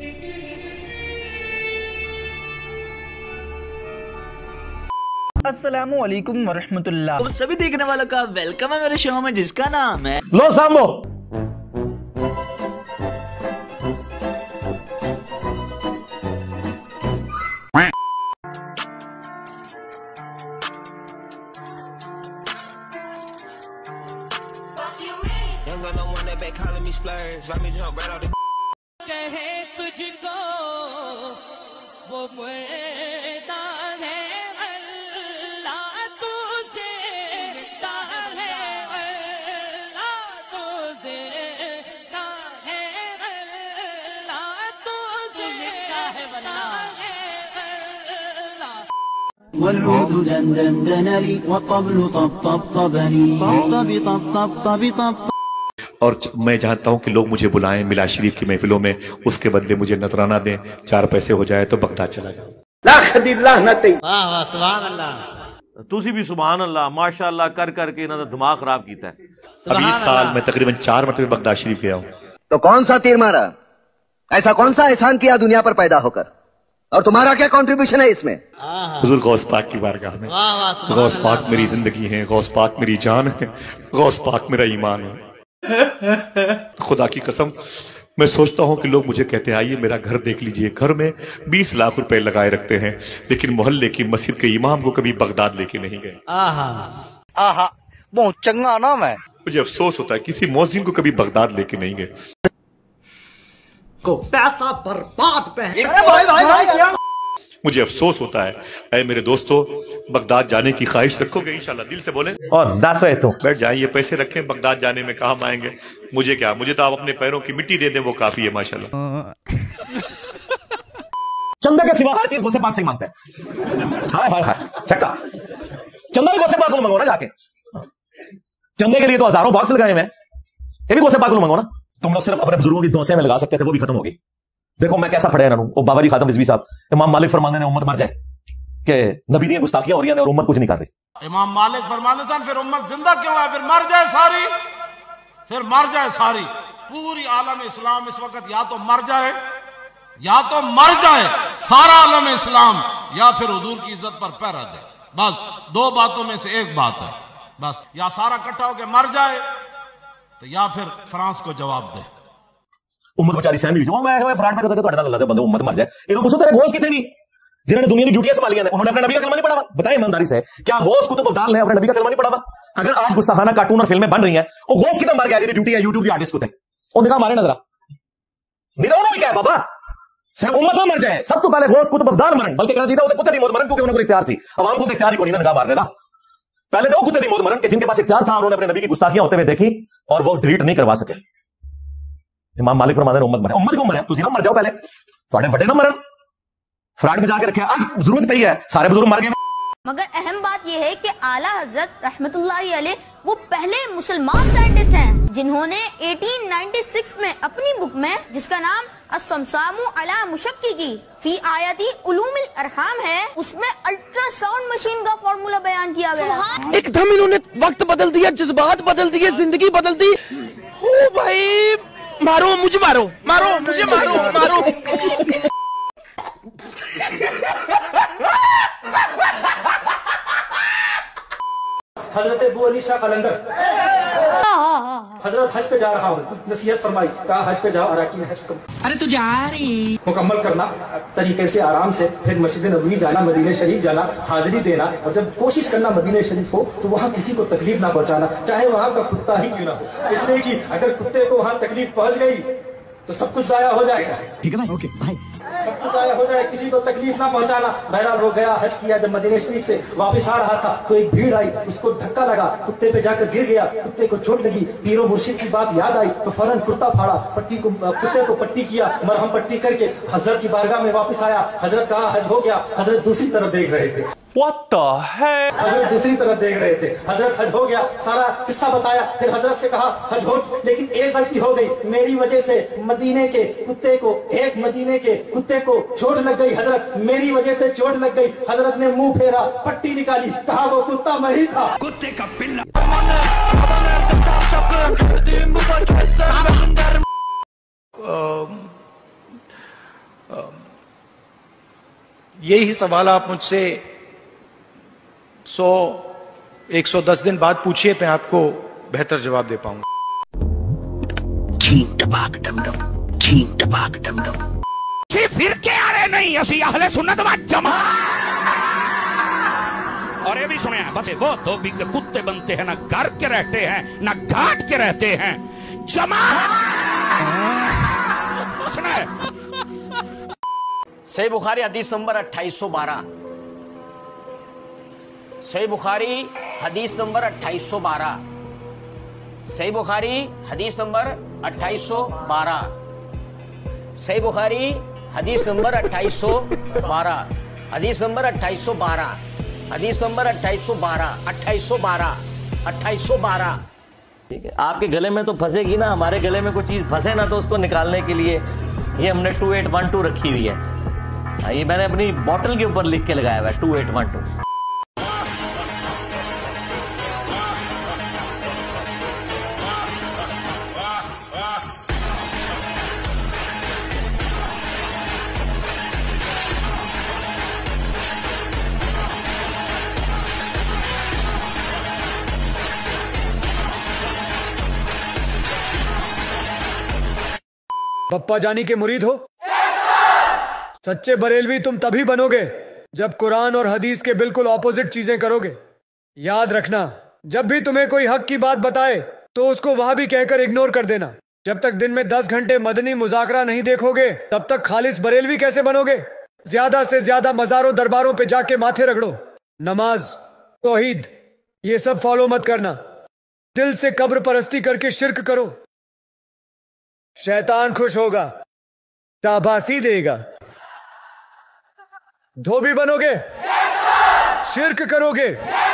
अस्सलामुअलैकुम वरहमतुल्लाह। तो सभी देखने वालों का वेलकम है मेरे शो में जिसका नाम है लो सामो। कहे तुझको वो मुर्दा है अल्लाह तुझे है अल्लाह तुझे है अल्लाह तुझे है अल्लाह। والعود دندن لي والطبل طبطبني طبطبي طبطبي طب। और मैं चाहता हूं कि लोग मुझे बुलाएं मिलाद शरीफ की महफिलों में, उसके बदले मुझे नजराना दें, 4 पैसे हो जाए तो बगदाद चला जाऊं। तुसी भी सुभान अल्लाह माशाअल्लाह कर करके इन्होंने दिमाग खराब किया है। अब इस साल मैं तकरीबन 4 मरतबे बगदाद शरीफ गया हूं। तो कौन सा तीर मारा, ऐसा कौन सा एहसान किया दुनिया पर पैदा होकर, और तुम्हारा क्या कंट्रीब्यूशन है इसमें? हुजूर गौस पाक की बारगाह में, गौस पाक मेरी जिंदगी है, गौस पाक मेरी जान है, गौस पाक मेरा ईमान है। खुदा की कसम मैं सोचता हूं कि लोग मुझे कहते हैं आइए मेरा घर देख लीजिए, घर में 20 लाख रुपए लगाए रखते हैं, लेकिन मोहल्ले की मस्जिद के इमाम को कभी बगदाद लेके नहीं गए। आहा बहुत चंगा नाम है। मुझे अफसोस होता है किसी मौजिन को कभी बगदाद लेके नहीं गए। को पैसा बर्बाद पे है। मुझे अफसोस होता है। ऐ मेरे दोस्तों, बगदाद जाने की ख्वाहिश रखोगे इंशाल्लाह, दिल से बोलें। और 10 है तो बैठ जाए, ये पैसे रखें, बगदाद जाने में काम आएंगे। मुझे क्या, मुझे तो आप अपने पैरों की मिट्टी दे दें वो काफी है माशाल्लाह। चंदा के सिवा हर चीज गौसे पाक से ही मांगता है। हाय हाय हाय चक्का, चंदा भी गौसे पाक को मंगो ना जाके। चंदे के लिए तो हजारों बॉक्स लगाए हुए हैं, ये भी गौसे पाक को मंगो ना। तुम लोग सिर्फ अपने बुजुर्गों की दोसे में लगा सकते थे, वो भी खत्म हो गई। देखो मैं कैसा पढ़े इन्होंने, बाबा जी खातम रिजवी साहब, इमाम मालिक फरमाने ने उम्मत मर जाए कि नबी दी गुस्ताखियां हो रही हैं और उम्मत कुछ नहीं कर रही। इमाम मालिक फरमाने सन फिर उम्मत जिंदा क्यों है, फिर मर जाए सारी, फिर मर जाए सारी। पूरी आलम इस्लाम इस वक्त या तो मर जाए सारा आलम इस्लाम, या फिर हुजूर की इज्जत पर पैरा दे। बस 2 बातों में से एक बात है, बस या सारा इकट्ठा होकर मर जाए तो या फिर फ्रांस को जवाब दे। उम्मत बेचारी सहमी हुई, मैं फ्राड में करके तो अल्लाह दे बंदे उम्मत मर जाए। इन्होंने पूछो तेरे घोष कितने नहीं, जिन्होंने दुनिया की ड्यूटियां संभाली हैं, उन्होंने अपने नबी का कलमा नहीं पढ़ा? बताएं ईमानदारी से, क्या घोष कुतुब अब्दाल ने अपने नबी का कलमा नहीं पढ़ा? अगर आज गुस्ताखाना कार्टून और फिल्में बन रही हैं, वो घोष कितना मार गया, ड्यूटी है यूट्यूब की आर्टिस्ट को थे, और दिखा मारे नजरा निदाना क्या है बाबा, सिर्फ उम्मत में मर जाए। सब तो पहले घोष कुतुब अब्दाल मरण, बल्कि कहना चाहिए कुत्ते दी मौत मरण, क्योंकि उनको इख्तियार थी। अवाम को इख्तियार ही को नहीं निगाह मारने का। पहले तो कुत्ते दी मौत मरण के जिनके पास इख्तियार था, उन्होंने अपने नबी की गुस्ताखियां होते हुए देखी और वो डिलीट नहीं करवा सके। इमाम मालिक फरमाते हैं उम्मत मरे, उम्मत को मरे, तुसी ना मर जाओ पहले, थोड़े बड़े ना मरण, फ्राड में जाके रखे। आज जरूरत पई है, सारे बुजुर्ग मर गए। मगर अहम बात यह है कि आला हजरत रहमतुल्लाहि अलैह वो पहले मुसलमान साइंटिस्ट हैं जिन्होंने 1896 में अपनी बुक में, जिसका नाम अस्समसामु अला मुशक्की की फी आयती उलूमिल अरहाम है, उसमें अल्ट्रासाउंड मशीन का फॉर्मूला बयान किया गया। एकदम इन्होंने वक्त बदल दिया, जज्बात बदल दिए, जिंदगी बदल दी। ओ भाई मारो मुझे, मारो मुझे, मारो। हजरत अबू अली शाह कलंदर, हजरत हज पे जा रहा हूँ, कुछ नसीहत फरमाई, कहा हज पे जाओ, अराकीन हज अरे तू जा रही मुकम्मल करना तरीके से आराम से, फिर मस्जिद नबवी जाना, मदीने शरीफ जाना, हाजिरी देना, और जब कोशिश करना मदीने शरीफ हो तो वहाँ किसी को तकलीफ ना पहुँचाना, चाहे वहाँ का कुत्ता ही क्यों ना हो, इसलिए कि अगर कुत्ते को वहाँ तकलीफ पहुँच गई तो सब कुछ जाया हो जाएगा। ठीक है भाई, ओके भाई, सब कुछ जाया हो जाए, किसी को तकलीफ ना पहुंचाना। बहरहाल वो गया, हज किया, जब मदीने शरीफ से वापस आ रहा था तो एक भीड़ आई, उसको धक्का लगा, कुत्ते पे जाकर गिर गया, कुत्ते को चोट लगी, पीरो मुर्शिद की बात याद आई तो फौरन कुर्ता फाड़ा, कुत्ते को पट्टी किया, मरहम पट्टी करके हजरत की बारगाह में वापस आया। हजरत कहा हज हो गया, हजरत दूसरी तरफ देख रहे थे। What the hell? हजरत दूसरी तरफ देख रहे थे। हजरत हज हो गया, सारा किस्सा बताया, फिर हजरत से कहा हज हो, लेकिन एक गलती हो गई, मेरी वजह से मदीने के कुत्ते को, एक मदीने के कुत्ते को चोट लग गई। हजरत मेरी वजह से चोट लग गई। हजरत ने मुंह फेरा, पट्टी निकाली, कहा वो कुत्ता मैं ही था। कुत्ते का पिल्ला। यही सवाल आप मुझसे 110 दिन बाद पूछिए, मैं आपको बेहतर जवाब दे पाऊंगा। फिर के आ रहे नहीं, असी अहले सुन्नत व जमात। और ये भी सुने, बस वो धोबी के कुत्ते बनते हैं, ना घर के रहते हैं ना घाट के रहते हैं। जमात सुने। सही बुखारी हदीस नंबर 2812। सही बुखारी हदीस नंबर 2812। सही बुखारी हदीस नंबर 2812। सही बुखारी हदीस नंबर 2812। हदीस नंबर 2812। हदीस नंबर 2812। 2812। 2812। ठीक है, आपके गले में तो फंसेगी ना, हमारे गले में कोई चीज फंसे ना, तो उसको निकालने के लिए ये हमने 2812 रखी हुई है। ये मैंने अपनी बोतल के ऊपर लिख के लगाया हुआ है 2812। पप्पा जानी के मुरीद हो? सच्चे बरेलवी तुम तभी बनोगे जब कुरान और हदीस के बिल्कुल ऑपोजिट चीजें करोगे। याद रखना, जब भी तुम्हें कोई हक की बात बताए तो उसको वहां भी कहकर इग्नोर कर देना। जब तक दिन में 10 घंटे मदनी मुजाकरा नहीं देखोगे तब तक खालिस बरेलवी कैसे बनोगे? ज्यादा से ज्यादा मजारों दरबारों पे जाके माथे रगड़ो। नमाज, तौहीद, ये सब फॉलो मत करना। दिल से कब्र परस्ती करके शिर्क करो, शैतान खुश होगा, शाबाशी देगा। धोबी बनोगे, शिर्क करोगे,